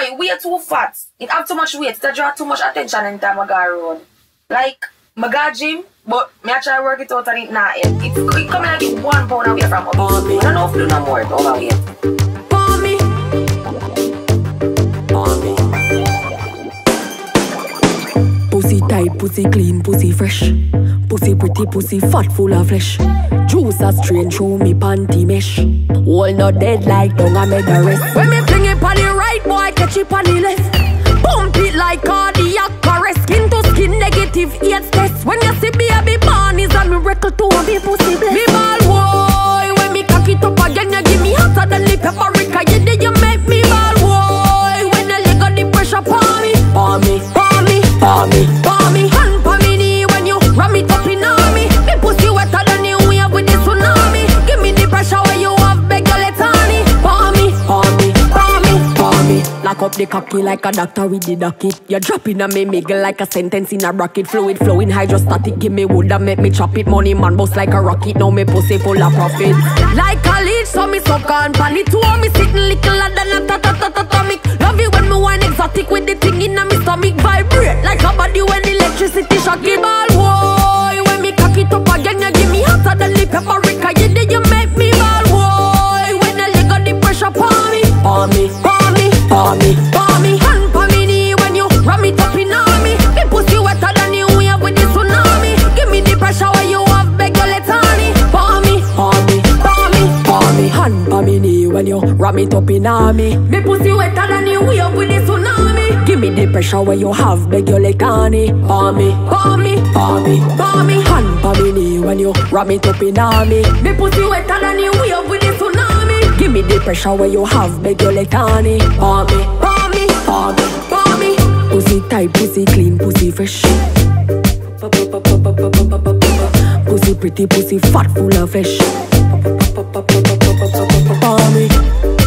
it way too fat. It have too much weight. It draw too much attention anytime I go around. Like, I go gym, but I try to work it out and it not end. It coming like it 1 pound away from obesity. I don't know if you do no more. It's overweight. For me. Pussy tight, pussy clean, pussy fresh. Pussy pretty, pussy fat, full of flesh. Juice a strain through me panty mesh. All not dead like dung I made the rest. When me fling it on the right, boy catch it on the left. Pump it like cardiac arrest. Skin to skin, negative AIDS test. When you see baby born is a miracle to a be pussy blessed. Me ball boy, when me cock it up again, you give me hotter than the paprika. You did you make me ball boy. When the leg got the pressure for me, for me, for me, for me, for me. Hand for me knee when you ram it up in on me. Me pussy wetter than you wave with the tsunami. Give me the pressure where you have beg your letani. For me, for me, for me, for me. Lock up the cocky like a doctor with the docket. You drop in a me miggle like a sentence in a bracket. Fluid flowing hydrostatic. Give me wood and make me chop it. Money man boss like a rocket. Now me pussy full of profit. Like a leech so me suck on pan it. Two me sitting littler than a atomic. Love it when me wine exotic with the thing in a me stomach. Vibrate like a body when electricity shock it. Ball boy, when me cock it up again, you give me hotter than the paprika. You did you make me ball boy. When the leg got the pressure for me, for me, for me, for me, for me. Hand for me knee when you ram it up in on me. Me pussy wetter than you wave with the tsunami. Give me the pressure where you have beg your letani. For me, for me, for me, for me. Hand for me knee when you ram it up in on me. Me pussy wetter than you wave with the tsunami. Give me the pressure where you have beg your letani. For me, for me, for me, for me. Hand for me knee when you ram it up in on me. Me pussy wetter than you wave with the tsunami. Give me the pressure where you have beg your letani. For me, for me, for me, for me. Pussy tight, pussy clean, pussy fresh. Pussy pretty, pussy fat, full of flesh. For me.